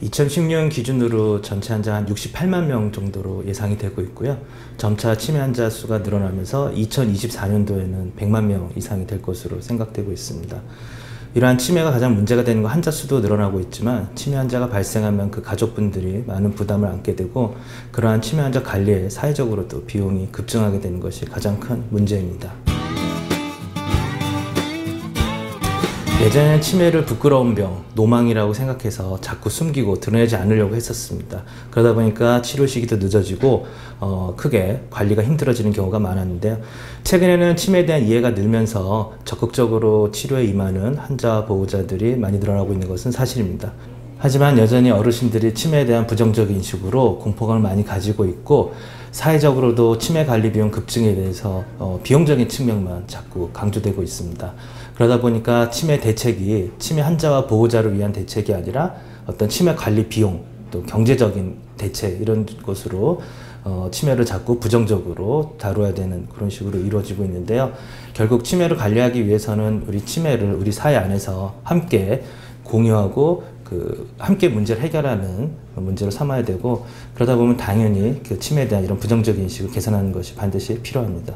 2016년 기준으로 전체 환자 한 68만 명 정도로 예상이 되고 있고요. 점차 치매 환자 수가 늘어나면서 2024년도에는 100만 명 이상이 될 것으로 생각되고 있습니다. 이러한 치매가 가장 문제가 되는 건 환자 수도 늘어나고 있지만 치매 환자가 발생하면 그 가족분들이 많은 부담을 안게 되고 그러한 치매 환자 관리에 사회적으로도 비용이 급증하게 되는 것이 가장 큰 문제입니다. 예전에는 치매를 부끄러운 병, 노망이라고 생각해서 자꾸 숨기고 드러내지 않으려고 했었습니다. 그러다 보니까 치료 시기도 늦어지고 크게 관리가 힘들어지는 경우가 많았는데요. 최근에는 치매에 대한 이해가 늘면서 적극적으로 치료에 임하는 환자와 보호자들이 많이 늘어나고 있는 것은 사실입니다. 하지만 여전히 어르신들이 치매에 대한 부정적인 인식으로 공포감을 많이 가지고 있고 사회적으로도 치매 관리 비용 급증에 대해서 비용적인 측면만 자꾸 강조되고 있습니다. 그러다 보니까 치매 대책이 치매 환자와 보호자를 위한 대책이 아니라 어떤 치매 관리 비용 또 경제적인 대책 이런 것으로 치매를 자꾸 부정적으로 다루어야 되는 그런 식으로 이루어지고 있는데요. 결국 치매를 관리하기 위해서는 우리 치매를 우리 사회 안에서 함께 공유하고 함께 문제를 해결하는 문제로 삼아야 되고 그러다 보면 당연히 그 치매에 대한 이런 부정적인 인식을 개선하는 것이 반드시 필요합니다.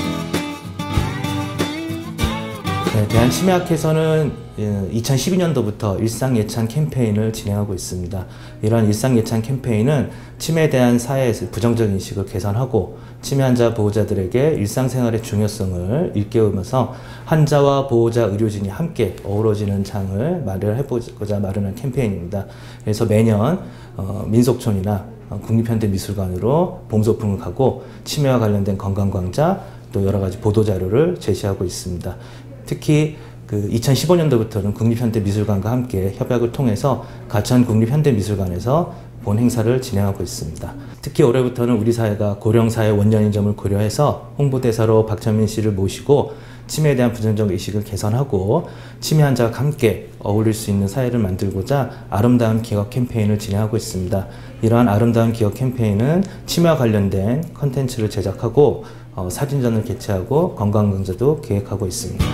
네, 대한치매학회에서는 2012년도부터 일상예찬 캠페인을 진행하고 있습니다. 이러한 일상예찬 캠페인은 치매에 대한 사회에서 부정적인 인식을 개선하고 치매 환자 보호자들에게 일상생활의 중요성을 일깨우면서 환자와 보호자, 의료진이 함께 어우러지는 장을 마련해보고자 마련한 캠페인입니다. 그래서 매년 민속촌이나 국립현대미술관으로 봄소풍을 가고 치매와 관련된 건강광자 또 여러 가지 보도자료를 제시하고 있습니다. 특히 2015년도부터는 국립현대미술관과 함께 협약을 통해서 가천 국립현대미술관에서 본 행사를 진행하고 있습니다. 특히 올해부터는 우리 사회가 고령사회 원년인 점을 고려해서 홍보대사로 박천민 씨를 모시고 치매에 대한 부정적 의식을 개선하고 치매 환자와 함께 어울릴 수 있는 사회를 만들고자 아름다운 기억 캠페인을 진행하고 있습니다. 이러한 아름다운 기억 캠페인은 치매와 관련된 컨텐츠를 제작하고 사진전을 개최하고 건강강좌도 계획하고 있습니다.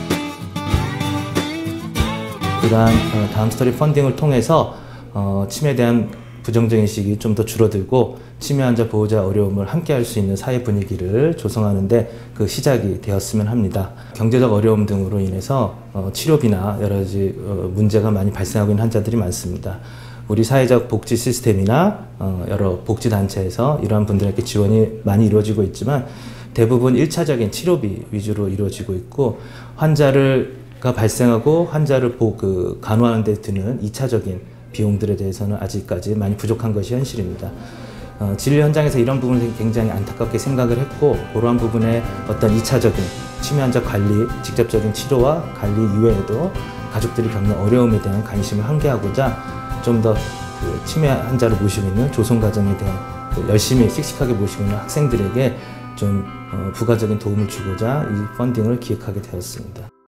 이러한 다음 스토리 펀딩을 통해서 치매에 대한 부정적인 인식이 좀 더 줄어들고 치매 환자 보호자 어려움을 함께 할 수 있는 사회 분위기를 조성하는 데 그 시작이 되었으면 합니다. 경제적 어려움 등으로 인해서 치료비나 여러 가지 문제가 많이 발생하고 있는 환자들이 많습니다. 우리 사회적 복지 시스템이나 여러 복지단체에서 이러한 분들에게 지원이 많이 이루어지고 있지만 대부분 1차적인 치료비 위주로 이루어지고 있고 환자가 발생하고 환자를 간호하는 데 드는 2차적인 비용들에 대해서는 아직까지 많이 부족한 것이 현실입니다. 진료 현장에서 이런 부분을 굉장히 안타깝게 생각을 했고 그러한 부분에 어떤 2차적인 치매 환자 관리, 직접적인 치료와 관리 이외에도 가족들이 겪는 어려움에 대한 관심을 환기하고자 좀 더 치매 환자를 모시고 있는 조손가정에 대한 열심히 씩씩하게 모시고 있는 학생들에게 좀 부가적인 도움을 주고자 이 펀딩을 기획하게 되었습니다.